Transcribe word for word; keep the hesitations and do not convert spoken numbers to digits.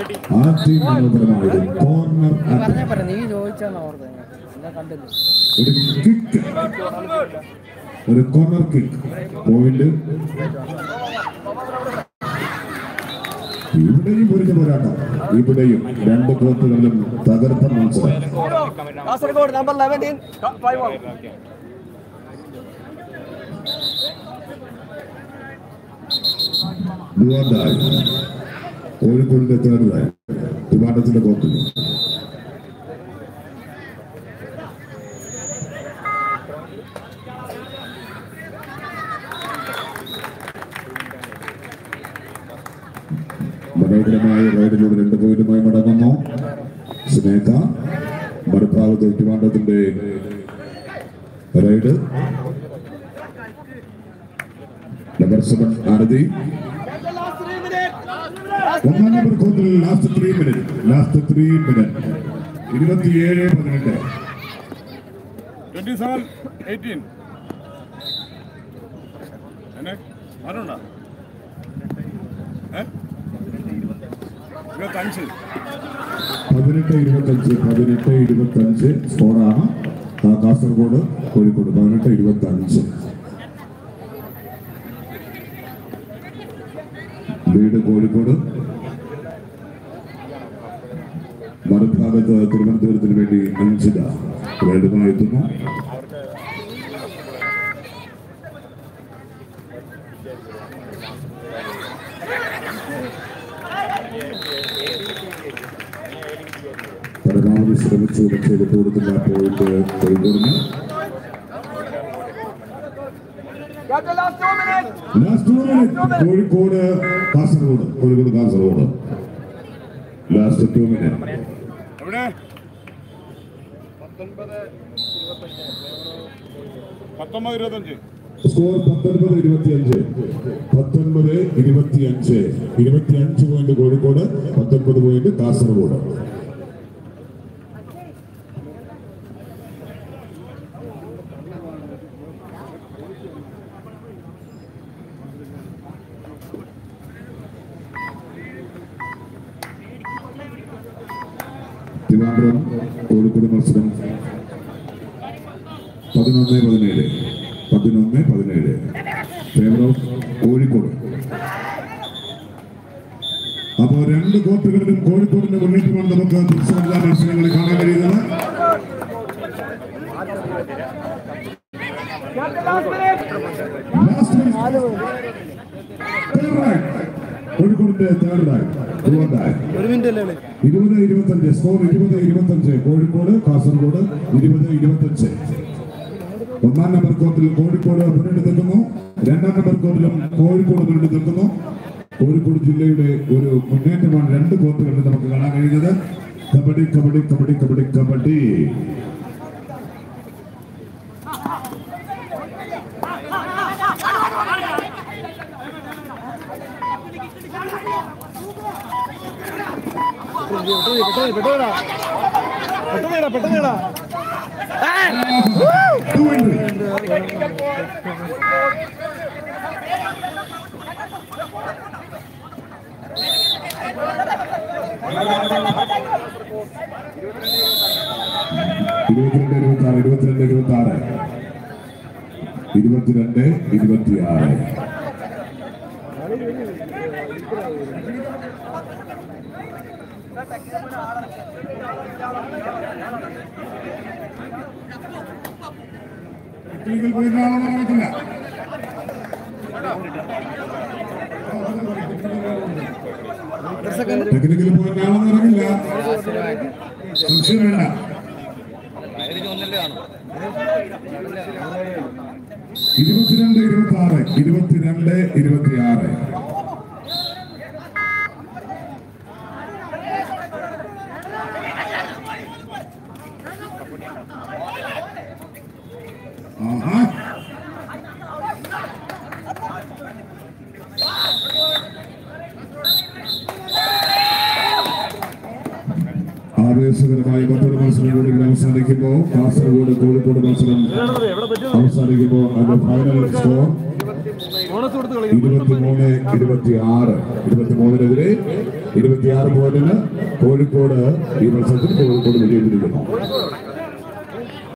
ആദ്യ മനോഹരമായ കോർണർ ഒരു കോർണർ കിക്ക് പോയിന്റ്. ഇവിടെയും പൊരിഞ്ഞ പോരാട്ടം. ഇവിടെയും രണ്ട് കോർട്ടുകളിലും തകർത്ത മത്സരം. കാസർഗോഡ് നമ്പർ പതിനൊന്ന് കോഴിക്കോടിന്റെ തേർഡായി വിമാനത്തിന്റെ കോർട്ടിൽ മനോഹരമായ റൈഡിലൂടെ രണ്ട് പോയിന്റുമായി മടങ്ങുന്നു സ്നേഹ. മറുഭാഗത്ത് ട്രിവാൻഡ്രത്തിന്റെ റൈഡ് നമ്പർ സെവൻ ആരതി. ഒന്നാം നമ്പർ കോർട്ടിൽ last three minute last three minute ഇരുപത്തിയേഴ് പതിനെട്ട് പതിനെട്ട് ഇരുപത്തഞ്ച് പതിനെട്ട് ഇരുപത്തഞ്ച് സ്കോറാണ്. കാസർഗോഡ് കോഴിക്കോട് പതിനെട്ട് ഇരുപത്തി അഞ്ച് ലീഡ് കോഴിക്കോട്. മറുഭാഗത്ത് തിരുവനന്തപുരത്തിന് വേണ്ടി അഞ്ചില റൈഡുമായി എത്തുന്നു. പരമാവധി ശ്രമിച്ചു പക്ഷേ വിട്ടുകൊടുത്തില്ല പോയിട്ട് കോഴിക്കോടിന്. Kozhikode Kasaragod Kozhikode Kasaragod last two minute. Score പത്തൊൻപത് ഇരുപത്തിയഞ്ച് പത്തൊൻപത് ഇരുപത്തിയഞ്ച് ഇരുപത്തിയഞ്ച് പോയിന്റ് കോഴിക്കോട്, പത്തൊൻപത് പോയിന്റ് കാസർഗോഡ്. തിരുവനന്തപുരം കോഴിക്കോട് മത്സരം പതിനൊന്ന് പതിനേഴ് പതിനൊന്ന് പതിനേഴ് ഫേവർ ഓഫ് കോഴിക്കോട്. അപ്പോൾ രണ്ട് കോർട്ടുകളിലും കോഴിക്കോടിന്റെ മുന്നേറ്റമാണ് നമുക്ക് ദൃശ്യമില്ലാ മത്സരങ്ങളിൽ കാണാൻ കഴിയുന്നത്. കോഴിക്കോടിന്റെ തേർഡായി ഇരുപത് ഇരുപത്തഞ്ച് സ്കോർ ഇരുപത് ഇരുപത്തഞ്ച് കോഴിക്കോട് കാസർഗോഡ് ഇരുപത് ഇരുപത്തഞ്ച്. ഒന്നാം നമ്പർ കോർട്ടിൽ കോഴിക്കോട് മുന്നിട്ട് നിൽക്കുന്നു. രണ്ടാം നമ്പർ കോർട്ടിലും കോഴിക്കോട് മുന്നിട്ട് നിൽക്കുന്നു. കോഴിക്കോട് ജില്ലയുടെ ഒരു മുന്നേറ്റമാണ് രണ്ട് കോർട്ടുകളിൽ നമുക്ക് കാണാൻ കഴിയുന്നത്. കബഡി കബഡി കബഡി കബഡി കബഡി. ഇരുപത്തിരണ്ട് ഇരുപത്തി ആറ് ഇരുപത്തിരണ്ട് ഇരുപത്തി ആറ് ഇരുപത്തിരണ്ട് ഇരുപത്തി ആറ് പോയിട്ടില്ല. ടെക്നിക്കൽ പോയിട്ടാണെന്ന് ഇറങ്ങില്ല, സംശയം വേണ്ട. ഇരുപത്തിരണ്ട് ഇരുപത്തി ആറ് ഇരുപത്തിരണ്ട് ഇരുപത്തി ആറ് ആഹാ ആവേശകരമായി മറ്റൊരു മത്സരം കൂടി അവസാനിക്കുമ്പോൾ കാസർഗോഡ് കോഴിക്കോട് മത്സരം അവസാനിക്കുമ്പോൾ അതിന്റെ ഫൈനൽ സ്കോർ ഇരുപത്തിമൂന്ന് ഇരുപത്തി ആറ് ഇരുപത്തിമൂന്നിനെതിരെ ഇരുപത്തിയാറ് പോയിന്റിന് കോഴിക്കോട് ഈ മത്സരത്തിൽ കോഴിക്കോട് വിജയിച്ചിരിക്കുന്നു.